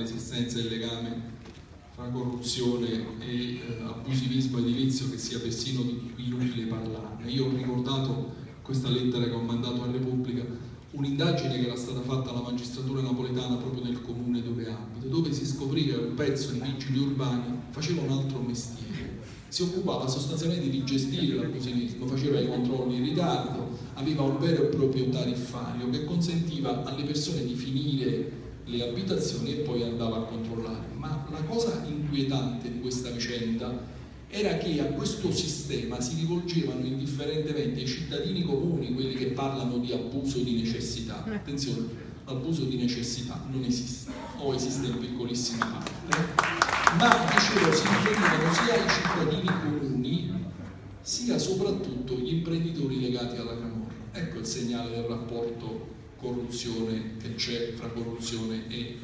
l'esistenza del legame fra corruzione e abusivismo edilizio che sia persino inutile parlarne. Io ho ricordato questa lettera che ho mandato a Repubblica, un'indagine che era stata fatta alla magistratura napoletana proprio nel comune dove abito, dove si scoprì che un pezzo di vigili urbani faceva un altro mestiere, si occupava sostanzialmente di gestire l'abusivismo, faceva i controlli in ritardo, aveva un vero e proprio tariffario che consentiva alle persone di finire le abitazioni e poi andava a controllare. Ma la cosa inquietante di questa vicenda era che a questo sistema si rivolgevano indifferentemente i cittadini comuni, quelli che parlano di abuso di necessità. Attenzione, l'abuso di necessità non esiste, o esiste in piccolissima parte, ma dicevo si riferivano sia ai cittadini comuni sia soprattutto gli imprenditori legati alla camorra. Ecco il segnale del rapporto corruzione che c'è fra corruzione e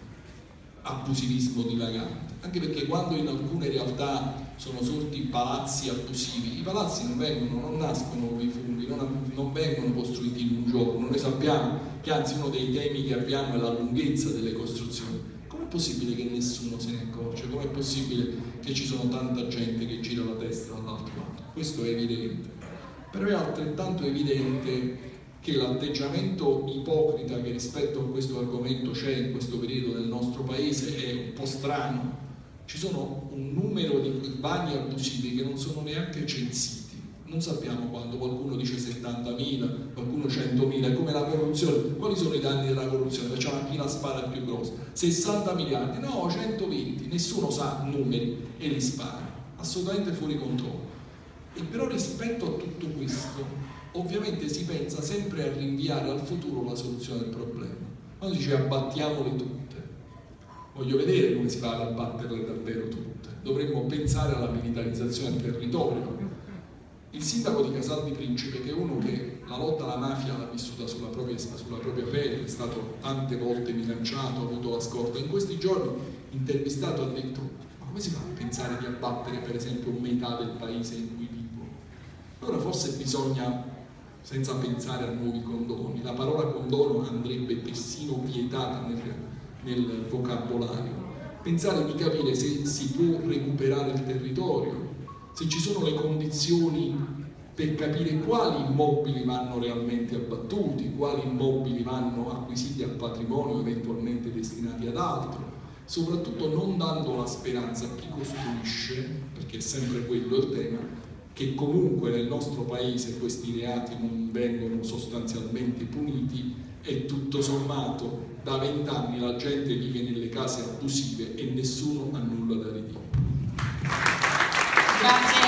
abusivismo dilagante, anche perché quando in alcune realtà sono sorti palazzi abusivi, i palazzi non nascono con i funghi, non vengono costruiti in un giorno. Noi sappiamo che anzi uno dei temi che abbiamo è la lunghezza delle costruzioni. Com'è possibile che nessuno se ne accorge? Com'è possibile che ci sono tanta gente che gira la testa dall'altro lato? Questo è evidente, però è altrettanto evidente che l'atteggiamento ipocrita che rispetto a questo argomento c'è in questo periodo nel nostro paese è un po' strano. Ci sono un numero di bagni abusivi che non sono neanche censiti. Non sappiamo quando, qualcuno dice 70.000, qualcuno 100.000, è come la corruzione. Quali sono i danni della corruzione? Facciamo chi la spara più grossa. 60 miliardi, no, 120, nessuno sa numeri e li spara. Assolutamente fuori controllo. E però rispetto a tutto questo ovviamente si pensa sempre a rinviare al futuro la soluzione del problema. Quando si dice abbattiamole tutte, voglio vedere come si fa ad abbatterle davvero tutte. Dovremmo pensare alla militarizzazione del territorio. Il sindaco di Casal di Principe, che è uno che la lotta alla mafia l'ha vissuta sulla propria pelle, è stato tante volte minacciato, ha avuto la scorta, in questi giorni intervistato ha detto: ma come si fa a pensare di abbattere per esempio metà del paese in cui vivo? Allora forse bisogna, senza pensare a nuovi condoni, la parola condono andrebbe persino vietata nel vocabolario, pensare di capire se si può recuperare il territorio, se ci sono le condizioni per capire quali immobili vanno realmente abbattuti, quali immobili vanno acquisiti a patrimonio eventualmente destinati ad altro, soprattutto non dando la speranza a chi costruisce, perché è sempre quello il tema, che comunque nel nostro paese questi reati non vengono sostanzialmente puniti e tutto sommato da 20 anni la gente vive nelle case abusive e nessuno ha nulla da ridire. Grazie.